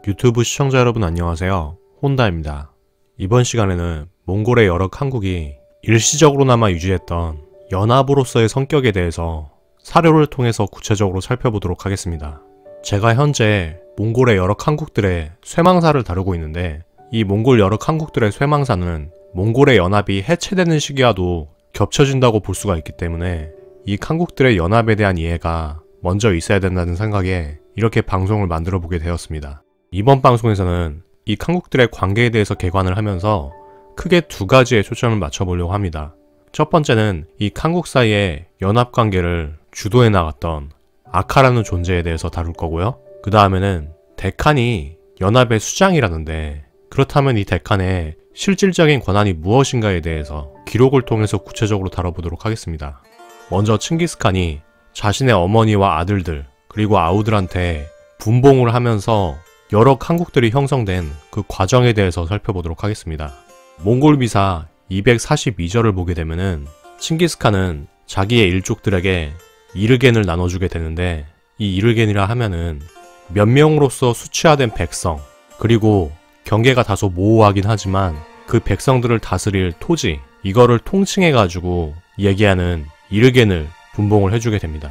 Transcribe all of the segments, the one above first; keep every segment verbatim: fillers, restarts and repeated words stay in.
유튜브 시청자 여러분 안녕하세요. 혼다입니다. 이번 시간에는 몽골의 여러 칸국이 일시적으로나마 유지했던 연합으로서의 성격에 대해서 사료를 통해서 구체적으로 살펴보도록 하겠습니다. 제가 현재 몽골의 여러 칸국들의 쇠망사를 다루고 있는데, 이 몽골 여러 칸국들의 쇠망사는 몽골의 연합이 해체되는 시기와도 겹쳐진다고 볼 수가 있기 때문에 이 칸국들의 연합에 대한 이해가 먼저 있어야 된다는 생각에 이렇게 방송을 만들어 보게 되었습니다. 이번 방송에서는 이 칸국들의 관계에 대해서 개관을 하면서 크게 두 가지에 초점을 맞춰보려고 합니다. 첫 번째는 이 칸국 사이의 연합관계를 주도해 나갔던 아카라는 존재에 대해서 다룰 거고요. 그 다음에는 데칸이 연합의 수장이라는데, 그렇다면 이 데칸의 실질적인 권한이 무엇인가에 대해서 기록을 통해서 구체적으로 다뤄보도록 하겠습니다. 먼저 칭기스칸이 자신의 어머니와 아들들 그리고 아우들한테 분봉을 하면서 여러 칸국들이 형성된 그 과정에 대해서 살펴보도록 하겠습니다. 몽골 비사 이백사십이 절을 보게 되면은 칭기스칸은 자기의 일족들에게 이르겐을 나눠주게 되는데, 이 이르겐이라 하면은 몇 명으로서 수치화된 백성, 그리고 경계가 다소 모호하긴 하지만 그 백성들을 다스릴 토지, 이거를 통칭해가지고 얘기하는 이르겐을 분봉을 해주게 됩니다.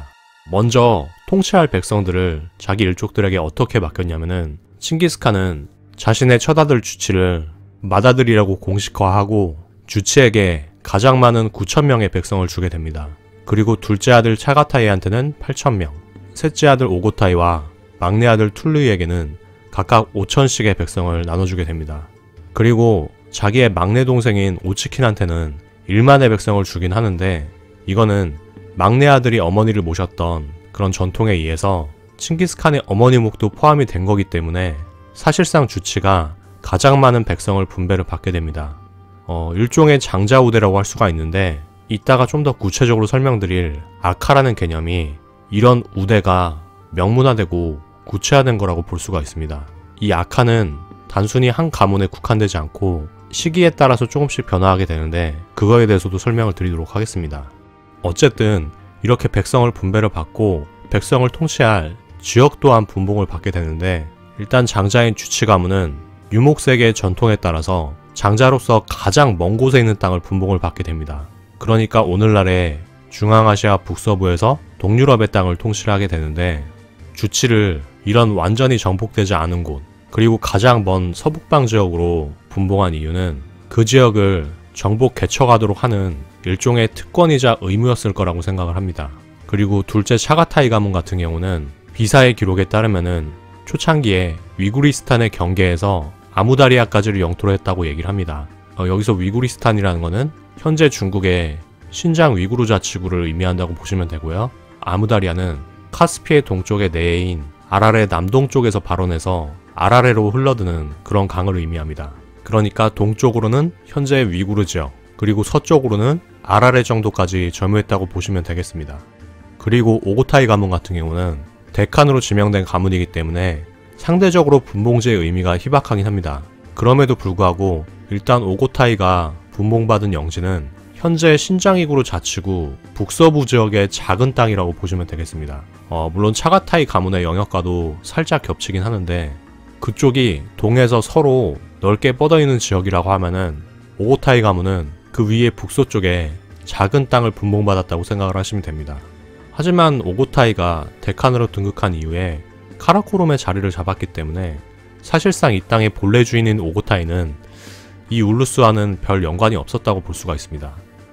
먼저 통치할 백성들을 자기 일족들에게 어떻게 맡겼냐면은, 칭기스칸은 자신의 처다들 주치를 맏아들이라고 공식화하고 주치에게 가장 많은 구천 명의 백성을 주게 됩니다. 그리고 둘째 아들 차가타이한테는 팔천 명, 셋째 아들 오고타이와 막내 아들 툴루이에게는 각각 오천씩의 백성을 나눠주게 됩니다. 그리고 자기의 막내 동생인 오치킨한테는 일만의 백성을 주긴 하는데, 이거는 막내 아들이 어머니를 모셨던 그런 전통에 의해서 칭기스칸의 어머니 목도 포함이 된 거기 때문에 사실상 주치가 가장 많은 백성을 분배를 받게 됩니다. 어, 일종의 장자우대라고 할 수가 있는데, 이따가 좀 더 구체적으로 설명드릴 아카라는 개념이 이런 우대가 명문화되고 구체화된 거라고 볼 수가 있습니다. 이 아카는 단순히 한 가문에 국한되지 않고 시기에 따라서 조금씩 변화하게 되는데, 그거에 대해서도 설명을 드리도록 하겠습니다. 어쨌든 이렇게 백성을 분배를 받고 백성을 통치할 지역 또한 분봉을 받게 되는데, 일단 장자인 주치 가문은 유목세계의 전통에 따라서 장자로서 가장 먼 곳에 있는 땅을 분봉을 받게 됩니다. 그러니까 오늘날의 중앙아시아 북서부에서 동유럽의 땅을 통치를 하게 되는데, 주치를 이런 완전히 정복되지 않은 곳, 그리고 가장 먼 서북방 지역으로 분봉한 이유는 그 지역을 정복 개척하도록 하는 일종의 특권이자 의무였을 거라고 생각을 합니다. 그리고 둘째 차가타이 가문 같은 경우는 비사의 기록에 따르면은 초창기에 위구리스탄의 경계에서 아무다리아까지를 영토로 했다고 얘기를 합니다. 어, 여기서 위구리스탄이라는 거는 현재 중국의 신장 위구르 자치구를 의미한다고 보시면 되고요. 아무다리아는 카스피의 동쪽의 내해인 아라레 남동쪽에서 발원해서 아라레로 흘러드는 그런 강을 의미합니다. 그러니까 동쪽으로는 현재 위구르 지역, 그리고 서쪽으로는 아라레 정도까지 점유했다고 보시면 되겠습니다. 그리고 오고타이 가문 같은 경우는 데칸으로 지명된 가문이기 때문에 상대적으로 분봉제의 의미가 희박하긴 합니다. 그럼에도 불구하고 일단 오고타이가 분봉받은 영지는 현재 신장위구르 자치구 북서부 지역의 작은 땅이라고 보시면 되겠습니다. 어, 물론 차가타이 가문의 영역과도 살짝 겹치긴 하는데, 그쪽이 동에서 서로 넓게 뻗어있는 지역이라고 하면은 오고타이 가문은 그 위에 북서쪽에 작은 땅을 분봉받았다고 생각을 하시면 됩니다. 하지만 오고타이가 데칸으로 등극한 이후에 카라코롬의 자리를 잡았기 때문에 사실상 이 땅의 본래 주인인 오고타이는 이 울루스와는 별 연관이 없었다고 볼 수가 있습니다.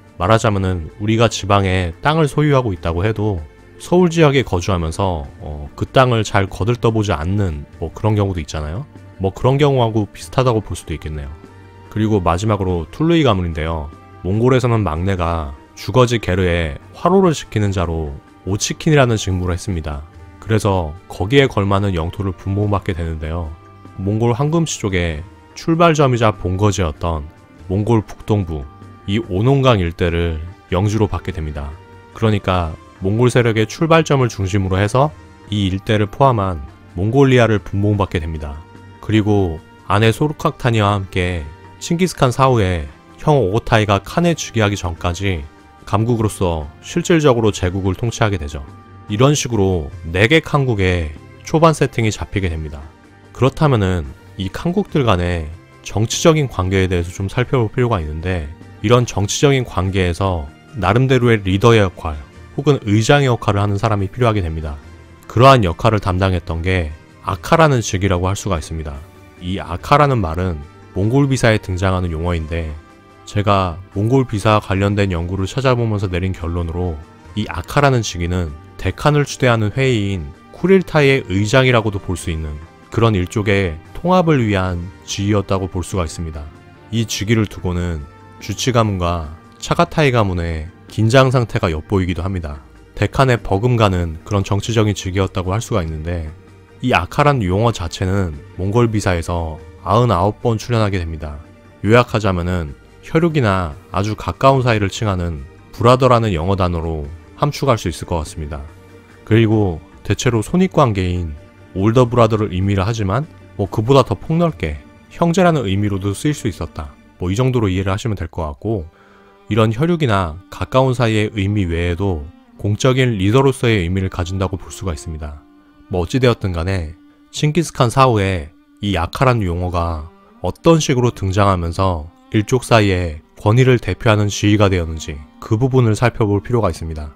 말하자면은 우리가 지방에 땅을 소유하고 있다고 해도 서울 지역에 거주하면서 어, 그 땅을 잘 거들떠보지 않는 뭐 그런 경우도 있잖아요. 뭐 그런 경우하고 비슷하다고 볼 수도 있겠네요. 그리고 마지막으로 툴루이 가문인데요. 몽골에서는 막내가 주거지 게르에 화로를 지키는 자로 오치킨이라는 직무를 했습니다. 그래서 거기에 걸맞는 영토를 분봉받게 되는데요. 몽골 황금시족의 출발점이자 본거지였던 몽골 북동부, 이 오농강 일대를 영주로 받게 됩니다. 그러니까 몽골 세력의 출발점을 중심으로 해서 이 일대를 포함한 몽골리아를 분봉받게 됩니다. 그리고 아내 소르카타니와 함께 칭기스칸 사후에 형 오고타이가 칸에 즉위하기 전까지 감국으로서 실질적으로 제국을 통치하게 되죠. 이런 식으로 네 개 칸국의 초반 세팅이 잡히게 됩니다. 그렇다면은 이 칸국들 간의 정치적인 관계에 대해서 좀 살펴볼 필요가 있는데, 이런 정치적인 관계에서 나름대로의 리더의 역할 혹은 의장의 역할을 하는 사람이 필요하게 됩니다. 그러한 역할을 담당했던 게 아카라는 직이라고 할 수가 있습니다. 이 아카라는 말은 몽골 비사에 등장하는 용어인데, 제가 몽골 비사와 관련된 연구를 찾아보면서 내린 결론으로 이 아카라는 직위는 데칸을 추대하는 회의인 쿠릴타이의 의장이라고도 볼 수 있는 그런 일종의 통합을 위한 지위였다고 볼 수가 있습니다. 이 직위를 두고는 주치 가문과 차가타이 가문의 긴장 상태가 엿보이기도 합니다. 데칸에 버금가는 그런 정치적인 직위였다고 할 수가 있는데, 이 아카라는 용어 자체는 몽골 비사에서 구십구 번 출연하게 됩니다. 요약하자면은 혈육이나 아주 가까운 사이를 칭하는 브라더라는 영어 단어로 함축할 수 있을 것 같습니다. 그리고 대체로 손익관계인 올더 브라더를 의미를 하지만 뭐 그보다 더 폭넓게 형제라는 의미로도 쓰일 수 있었다. 뭐 이 정도로 이해를 하시면 될 것 같고, 이런 혈육이나 가까운 사이의 의미 외에도 공적인 리더로서의 의미를 가진다고 볼 수가 있습니다. 뭐 어찌되었든 간에 칭기스칸 사후에 이 아카라는 용어가 어떤 식으로 등장하면서 일족 사이에 권위를 대표하는 지위가 되었는지 그 부분을 살펴볼 필요가 있습니다.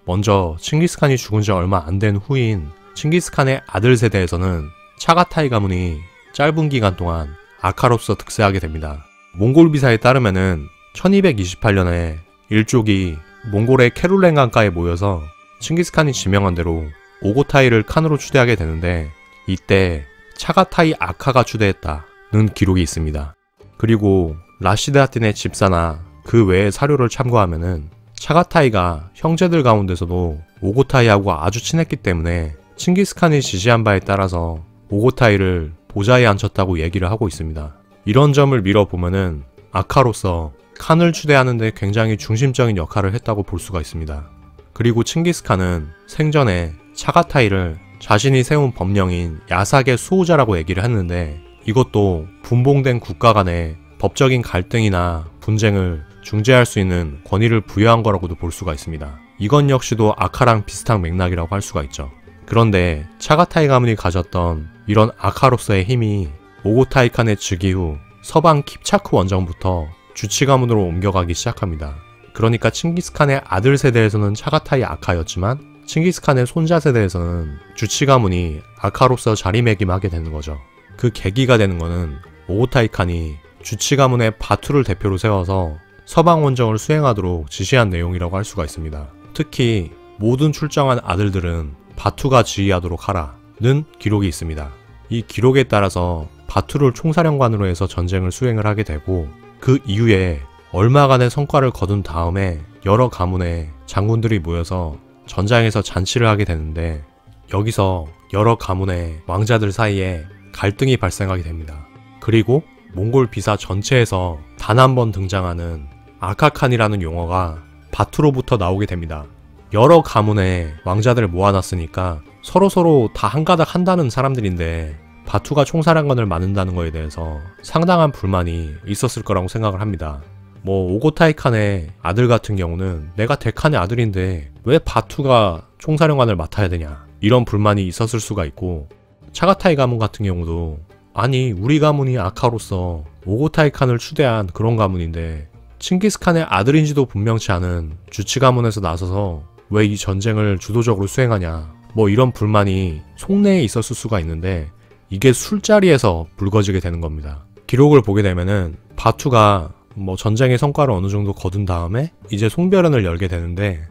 먼저 칭기스칸이 죽은 지 얼마 안 된 후인 칭기스칸의 아들 세대에서는 차가타이 가문이 짧은 기간 동안 아카로서 득세하게 됩니다. 몽골 비사에 따르면은 천이백이십팔 년에 일족이 몽골의 케룰렌 강가에 모여서 칭기스칸이 지명한 대로 오고타이를 칸으로 추대하게 되는데, 이때 차가타이 아카가 추대했다는 기록이 있습니다. 그리고 라시드하틴의 집사나 그 외의 사료를 참고하면은 차가타이가 형제들 가운데서도 오고타이하고 아주 친했기 때문에 칭기스칸이 지시한 바에 따라서 오고타이를 보좌에 앉혔다고 얘기를 하고 있습니다. 이런 점을 밀어보면은 아카로서 칸을 추대하는 데 굉장히 중심적인 역할을 했다고 볼 수가 있습니다. 그리고 칭기스칸은 생전에 차가타이를 자신이 세운 법령인 야삭의 수호자라고 얘기를 했는데, 이것도 분봉된 국가 간의 법적인 갈등이나 분쟁을 중재할 수 있는 권위를 부여한 거라고도 볼 수가 있습니다. 이건 역시도 아카랑 비슷한 맥락이라고 할 수가 있죠. 그런데 차가타이 가문이 가졌던 이런 아카로서의 힘이 오고타이 칸의 즉위 후 서방 킵차크 원정부터 주치 가문으로 옮겨가기 시작합니다. 그러니까 칭기스칸의 아들 세대에서는 차가타이 아카였지만 칭기스칸의 손자 세대에서는 주치 가문이 아카로서 자리매김하게 되는 거죠. 그 계기가 되는 거는 오고타이 칸이 주치 가문의 바투를 대표로 세워서 서방 원정을 수행하도록 지시한 내용이라고 할 수가 있습니다. 특히 모든 출정한 아들들은 바투가 지휘하도록 하라는 기록이 있습니다. 이 기록에 따라서 바투를 총사령관으로 해서 전쟁을 수행을 하게 되고, 그 이후에 얼마간의 성과를 거둔 다음에 여러 가문의 장군들이 모여서 전장에서 잔치를 하게 되는데, 여기서 여러 가문의 왕자들 사이에 갈등이 발생하게 됩니다. 그리고 몽골 비사 전체에서 단 한 번 등장하는 아카칸이라는 용어가 바투로부터 나오게 됩니다. 여러 가문의 왕자들을 모아놨으니까 서로서로 다 한가닥 한다는 사람들인데 바투가 총사령관을 맡는다는 거에 대해서 상당한 불만이 있었을 거라고 생각을 합니다. 뭐 오고타이 칸의 아들 같은 경우는 내가 데칸의 아들인데 왜 바투가 총사령관을 맡아야 되냐, 이런 불만이 있었을 수가 있고, 차가타이 가문 같은 경우도 아니 우리 가문이 아카로서 오고타이 칸을 추대한 그런 가문인데 칭기스칸의 아들인지도 분명치 않은 주치 가문에서 나서서 왜 이 전쟁을 주도적으로 수행하냐, 뭐 이런 불만이 속내에 있었을 수가 있는데, 이게 술자리에서 불거지게 되는 겁니다. 기록을 보게 되면은 바투가 뭐 전쟁의 성과를 어느 정도 거둔 다음에 이제 송별회를 열게 되는데,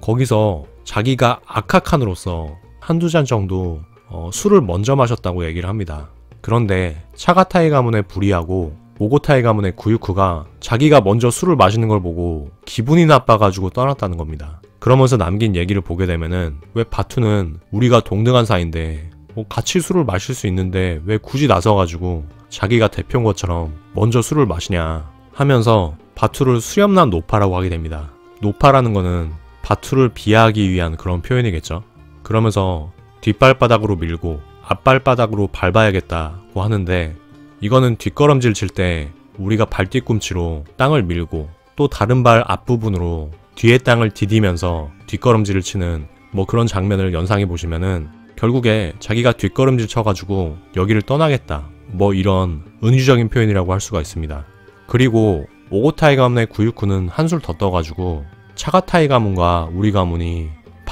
거기서 자기가 아카칸으로서 한두 잔 정도 어, 술을 먼저 마셨다고 얘기를 합니다. 그런데 차가타이 가문의 부리하고 오고타이 가문의 구유쿠가 자기가 먼저 술을 마시는 걸 보고 기분이 나빠가지고 떠났다는 겁니다. 그러면서 남긴 얘기를 보게 되면은, 왜 바투는 우리가 동등한 사이인데 뭐 같이 술을 마실 수 있는데 왜 굳이 나서가지고 자기가 대표인 것처럼 먼저 술을 마시냐 하면서 바투를 수렴난 노파라고 하게 됩니다. 노파라는 거는 바투를 비하하기 위한 그런 표현이겠죠. 그러면서 뒷발바닥으로 밀고 앞발바닥으로 밟아야겠다고 하는데, 이거는 뒷걸음질 칠 때 우리가 발뒤꿈치로 땅을 밀고 또 다른 발 앞부분으로 뒤에 땅을 디디면서 뒷걸음질을 치는 뭐 그런 장면을 연상해 보시면은 결국에 자기가 뒷걸음질 쳐가지고 여기를 떠나겠다, 뭐 이런 은유적인 표현이라고 할 수가 있습니다. 그리고 오고타이 가문의 구유쿠는 한술 더 떠가지고 차가타이 가문과 우리 가문이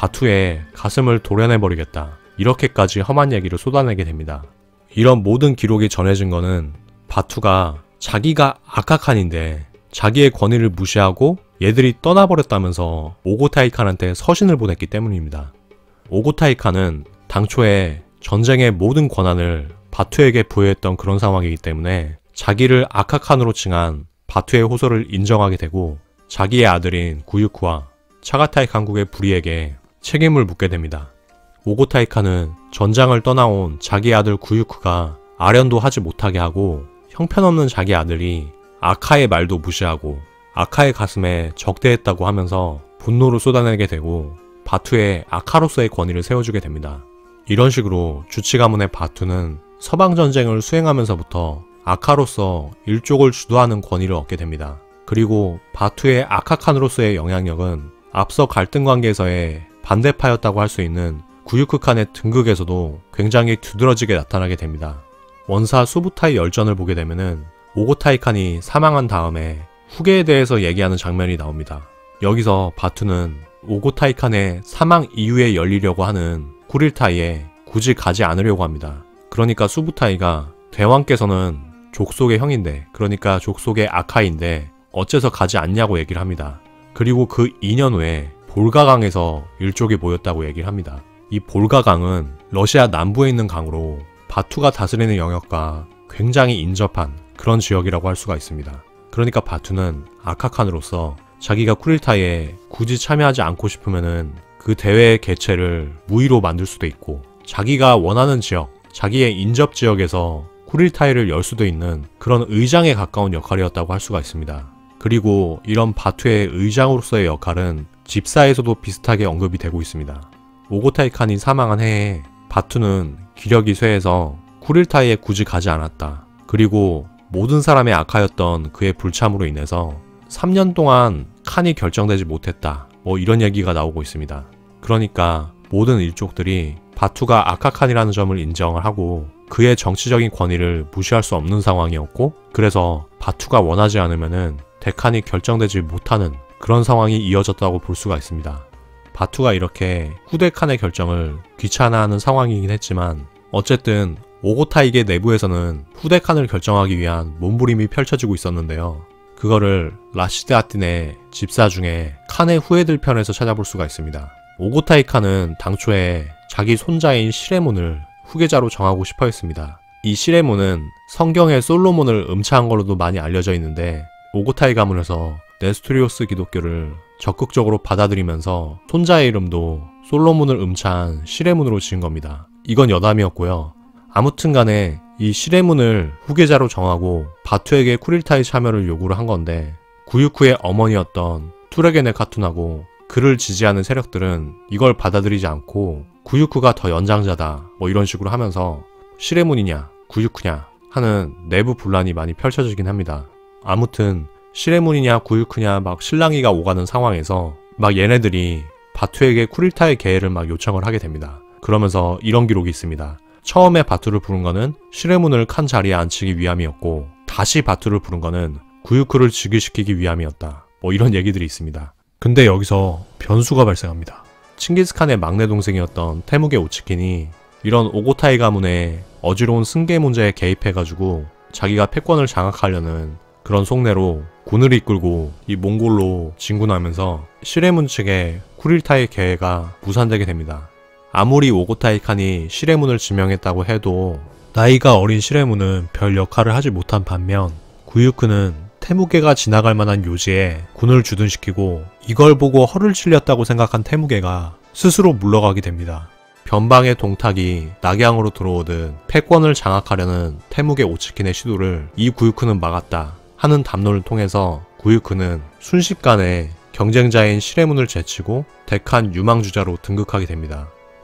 바투의 가슴을 도려내버리겠다, 이렇게까지 험한 얘기를 쏟아내게 됩니다. 이런 모든 기록이 전해진 거는 바투가 자기가 아카칸인데 자기의 권위를 무시하고 얘들이 떠나버렸다면서 오고타이 칸한테 서신을 보냈기 때문입니다. 오고타이 칸은 당초에 전쟁의 모든 권한을 바투에게 부여했던 그런 상황이기 때문에 자기를 아카칸으로 칭한 바투의 호소를 인정하게 되고 자기의 아들인 구유쿠와 차가타이 강국의 부리에게 책임을 묻게 됩니다. 오고타이 칸은 전장을 떠나온 자기 아들 구유쿠가 아련도 하지 못하게 하고 형편없는 자기 아들이 아카의 말도 무시하고 아카의 가슴에 적대했다고 하면서 분노를 쏟아내게 되고 바투의 아카로서의 권위를 세워주게 됩니다. 이런 식으로 주치 가문의 바투는 서방전쟁을 수행하면서부터 아카로서 일족을 주도하는 권위를 얻게 됩니다. 그리고 바투의 아카칸으로서의 영향력은 앞서 갈등 관계에서의 반대파였다고 할 수 있는 구유쿠 칸의 등극에서도 굉장히 두드러지게 나타나게 됩니다. 원사 수부타이 열전을 보게 되면은 오고타이 칸이 사망한 다음에 후계에 대해서 얘기하는 장면이 나옵니다. 여기서 바투는 오고타이 칸의 사망 이후에 열리려고 하는 쿠릴타이에 굳이 가지 않으려고 합니다. 그러니까 수부타이가 대왕께서는 족속의 형인데, 그러니까 족속의 아카인데 어째서 가지 않냐고 얘기를 합니다. 그리고 그 이 년 후에 볼가강에서 일족이 모였다고 얘기를 합니다. 이 볼가강은 러시아 남부에 있는 강으로 바투가 다스리는 영역과 굉장히 인접한 그런 지역이라고 할 수가 있습니다. 그러니까 바투는 아카칸으로서 자기가 쿠릴타이에 굳이 참여하지 않고 싶으면은 그 대회의 개최를 무의로 만들 수도 있고 자기가 원하는 지역, 자기의 인접 지역에서 쿠릴타이를 열 수도 있는 그런 의장에 가까운 역할이었다고 할 수가 있습니다. 그리고 이런 바투의 의장으로서의 역할은 집사에서도 비슷하게 언급이 되고 있습니다. 오고타이 칸이 사망한 해에 바투는 기력이 쇠해서 쿠릴타이에 굳이 가지 않았다. 그리고 모든 사람의 아카였던 그의 불참으로 인해서 삼 년 동안 칸이 결정되지 못했다, 뭐 이런 얘기가 나오고 있습니다. 그러니까 모든 일족들이 바투가 아카칸이라는 점을 인정을 하고 그의 정치적인 권위를 무시할 수 없는 상황이었고, 그래서 바투가 원하지 않으면은 대칸이 결정되지 못하는 그런 상황이 이어졌다고 볼 수가 있습니다. 바투가 이렇게 후대 칸의 결정을 귀찮아하는 상황이긴 했지만 어쨌든 오고타이계 내부에서는 후대 칸을 결정하기 위한 몸부림이 펼쳐지고 있었는데요. 그거를 라시드 아틴의 집사 중에 칸의 후예들 편에서 찾아볼 수가 있습니다. 오고타이 칸은 당초에 자기 손자인 시레몬을 후계자로 정하고 싶어 했습니다. 이 시레몬은 성경의 솔로몬을 음차한 걸로도 많이 알려져 있는데 오고타이 가문에서 네스토리오스 기독교를 적극적으로 받아들이면서 손자의 이름도 솔로몬을 음차한 시레몬으로 지은 겁니다. 이건 여담이었고요. 아무튼 간에 이 시레몬을 후계자로 정하고 바투에게 쿠릴타이 참여를 요구를 한 건데 구유쿠의 어머니였던 투레게네 카툰하고 그를 지지하는 세력들은 이걸 받아들이지 않고 구유쿠가 더 연장자다, 뭐 이런 식으로 하면서 시레몬이냐 구유쿠냐 하는 내부 분란이 많이 펼쳐지긴 합니다. 아무튼 시레몬이냐 구유쿠냐 막 실랑이가 오가는 상황에서 막 얘네들이 바투에게 쿠릴타이 계회를 막 요청을 하게 됩니다. 그러면서 이런 기록이 있습니다. 처음에 바투를 부른 거는 시레몬을 칸 자리에 앉히기 위함이었고 다시 바투를 부른 거는 구유쿠를 즉위시키기 위함이었다, 뭐 이런 얘기들이 있습니다. 근데 여기서 변수가 발생합니다. 칭기스칸의 막내 동생이었던 태무게 오치킨이 이런 오고타이 가문의 어지러운 승계 문제에 개입해가지고 자기가 패권을 장악하려는 그런 속내로 군을 이끌고 이 몽골로 진군하면서 시레문 측의 쿠릴타이 계획가 무산되게 됩니다. 아무리 오고타이 칸이 시레문을 지명했다고 해도 나이가 어린 시레문은 별 역할을 하지 못한 반면 구유쿠는 태무게가 지나갈 만한 요지에 군을 주둔시키고 이걸 보고 허를 찔렸다고 생각한 태무게가 스스로 물러가게 됩니다. 변방의 동탁이 낙양으로 들어오듯 패권을 장악하려는 태무게 오츠킨의 시도를 이 구유쿠는 막았다 하는 담론을 통해서 구유쿠는 순식간에 경쟁자인 시레문을 제치고 데칸 유망주자로 등극하게 됩니다.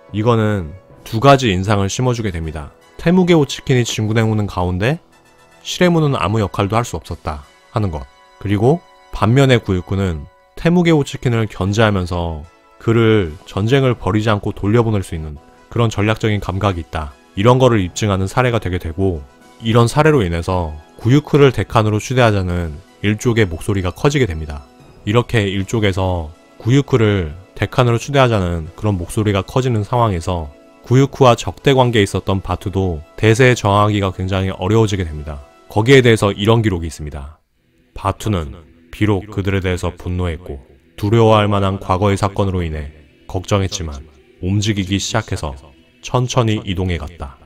이거는 두 가지 인상을 심어주게 됩니다. 태무게 오츠킨이 진군해오는 가운데 시레문은 아무 역할도 할 수 없었다 하는 것. 그리고 반면에 구유쿠는 태무게 오츠킨을 견제하면서 그를 전쟁을 벌이지 않고 돌려보낼 수 있는 그런 전략적인 감각이 있다. 이런 거를 입증하는 사례가 되게 되고, 이런 사례로 인해서 구유크를 대칸으로 추대하자는 일족의 목소리가 커지게 됩니다. 이렇게 일족에서 구유크를 대칸으로 추대하자는 그런 목소리가 커지는 상황에서 구유크와 적대 관계에 있었던 바투도 대세에 저항하기가 굉장히 어려워지게 됩니다. 거기에 대해서 이런 기록이 있습니다. 바투는 비록 그들에 대해서 분노했고 두려워할 만한 과거의 사건으로 인해 걱정했지만 움직이기 시작해서 천천히 이동해 갔다.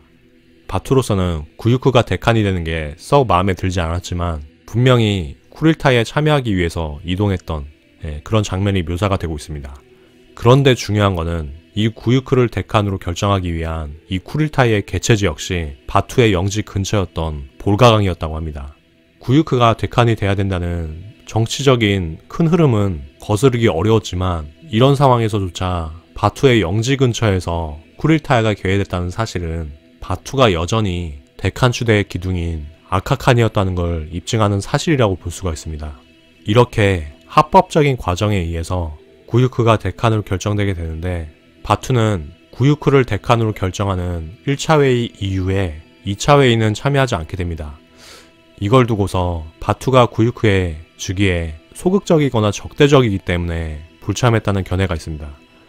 바투로서는 구유크가 대칸이 되는 게 썩 마음에 들지 않았지만 분명히 쿠릴타이에 참여하기 위해서 이동했던 예, 그런 장면이 묘사가 되고 있습니다. 그런데 중요한 거는 이 구유크를 대칸으로 결정하기 위한 이 쿠릴타이의 개체지 역시 바투의 영지 근처였던 볼가강이었다고 합니다. 구유크가 대칸이 돼야 된다는 정치적인 큰 흐름은 거스르기 어려웠지만 이런 상황에서조차 바투의 영지 근처에서 쿠릴타이가 개회됐다는 사실은 바투가 여전히 대칸 추대의 기둥인 아카칸이었다는 걸 입증하는 사실이라고 볼 수가 있습니다. 이렇게 합법적인 과정에 의해서 구유크가 대칸으로 결정되게 되는데 바투는 구유크를 대칸으로 결정하는 일 차 회의 이후에 이 차 회의는 참여하지 않게 됩니다. 이걸 두고서 바투가 구유크에 주기에 소극적이거나 적대적이기 때문에 불참했다는 견해가 있습니다.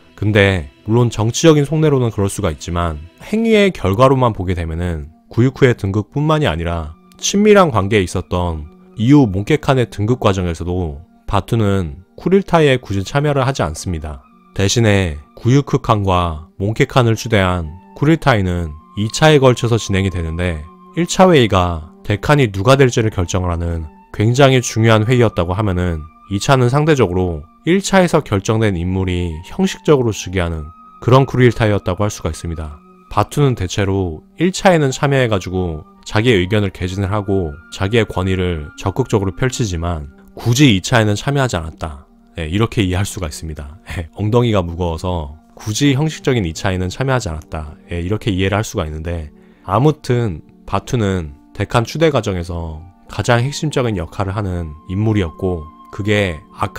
근데 물론 정치적인 속내로는 그럴 수가 있지만 행위의 결과로만 보게 되면은 구유크의 등극뿐만이 아니라 친밀한 관계에 있었던 이후 몽케칸의 등극 과정에서도 바투는 쿠릴타이에 굳이 참여를 하지 않습니다. 대신에 구유크 칸과 몽케칸을 추대한 쿠릴타이는 이 차에 걸쳐서 진행이 되는데 일 차 회의가 대칸이 누가 될지를 결정을 하는 굉장히 중요한 회의였다고 하면은 이 차는 상대적으로 일 차에서 결정된 인물이 형식적으로 즉위하는 그런 쿠릴타이였다고 할 수가 있습니다. 바투는 대체로 일 차에는 참여해가지고 자기의 의견을 개진을 하고 자기의 권위를 적극적으로 펼치지만 굳이 이 차에는 참여하지 않았다. 예, 이렇게 이해할 수가 있습니다. 예, 엉덩이가 무거워서 굳이 형식적인 이 차에는 참여하지 않았다. 예, 이렇게 이해를 할 수가 있는데 아무튼 바투는 대칸 추대 과정에서 가장 핵심적인 역할을 하는 인물이었고 그게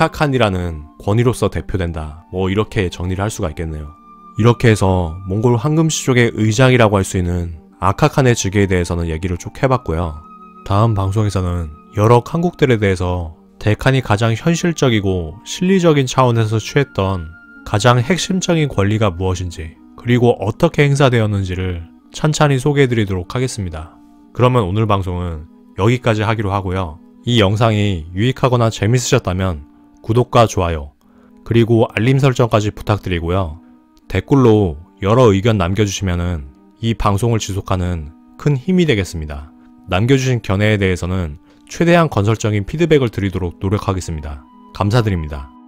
아카칸이라는 권위로서 대표된다. 뭐 이렇게 정리를 할 수가 있겠네요. 이렇게 해서 몽골 황금시족의 의장이라고 할 수 있는 아카칸의 즉위에 대해서는 얘기를 쭉 해봤고요. 다음 방송에서는 여러 칸국들에 대해서 대칸이 가장 현실적이고 실리적인 차원에서 취했던 가장 핵심적인 권리가 무엇인지 그리고 어떻게 행사되었는지를 찬찬히 소개해드리도록 하겠습니다. 그러면 오늘 방송은 여기까지 하기로 하고요. 이 영상이 유익하거나 재밌으셨다면 구독과 좋아요 그리고 알림 설정까지 부탁드리고요. 댓글로 여러 의견 남겨주시면 이 방송을 지속하는 큰 힘이 되겠습니다. 남겨주신 견해에 대해서는 최대한 건설적인 피드백을 드리도록 노력하겠습니다. 감사드립니다.